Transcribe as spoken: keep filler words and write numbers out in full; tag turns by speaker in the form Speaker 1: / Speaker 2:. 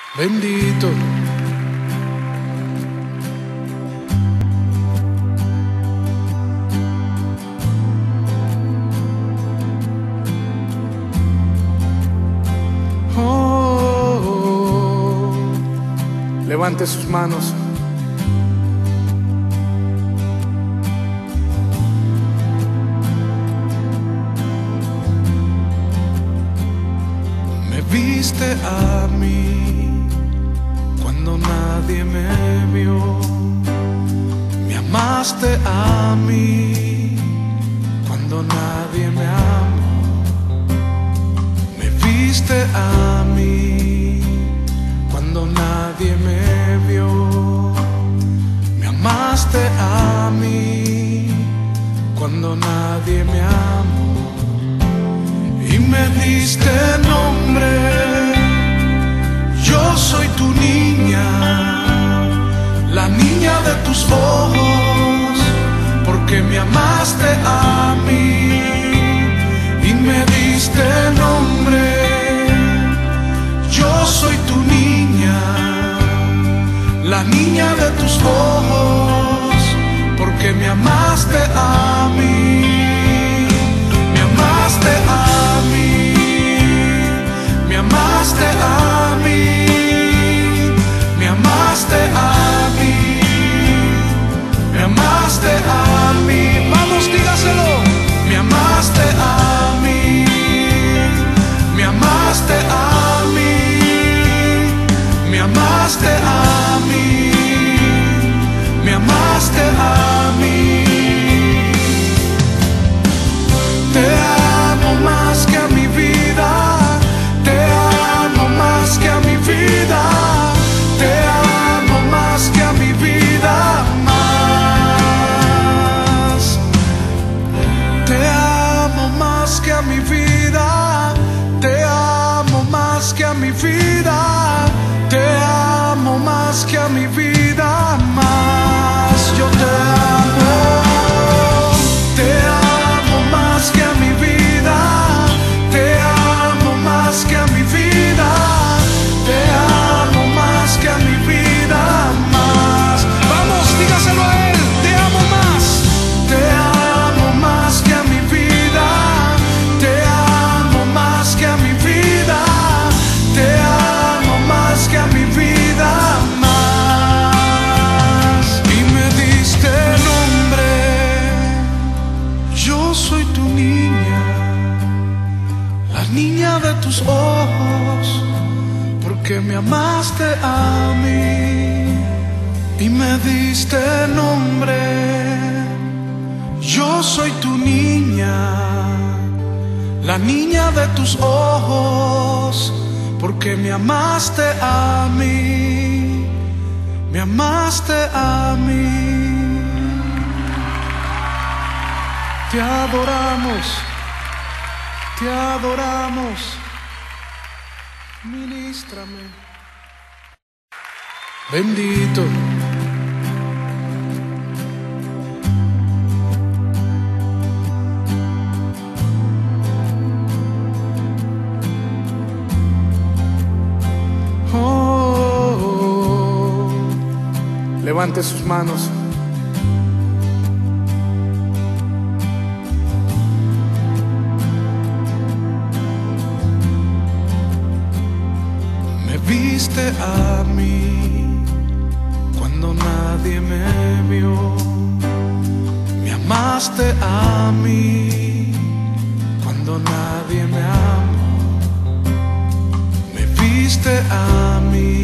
Speaker 1: Bendito. Oh, oh, oh. Levante sus manos. Me viste a mí cuando nadie me vio, me amaste a mí cuando nadie me amó, me viste a mí cuando nadie me vio, me amaste a mí cuando nadie me amó, y me diste nombre. Yo soy tu niña, la niña de tus ojos, porque me amaste a mí y me diste nombre. Yo soy tu niña, la niña de tus ojos, porque me amaste a mí, me amaste a mí, me amaste a mí. Me amaste a mí, me amaste a mí. Vamos, dígaselo. Me amaste a mí, me amaste a mí, me amaste a mí, me amaste a mí. Te amo más que a mi vida, te amo más que a mi vida. Te amo más que a mi vida, más. Te amo más que a mi vida, te amo más que a mi vida, te amo más que a mi vida, más. Yo te amo, te amo más que a mi vida, te amo más que a mi vida, te amo más que a mi vida, más. Vamos, dígaselo a él. Te amo más, te amo más que a mi vida, te amo más que a mi vida, te amo más que a mi vida, más. Y me diste nombre. Yo soy tu niña, la niña de tus ojos, porque me amaste a mí y me diste nombre. Yo soy tu niña, la niña de tus ojos, porque me amaste a mí, me amaste a mí. Te adoramos, te adoramos. Ministrame. Bendito. Oh, oh, oh. Levante sus manos. Viste a mí cuando nadie me vio, me amaste a mí cuando nadie me amó, me viste a mí